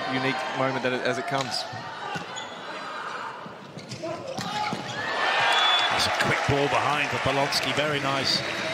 unique moment as it comes. That's a quick ball behind for Polonsky, very nice.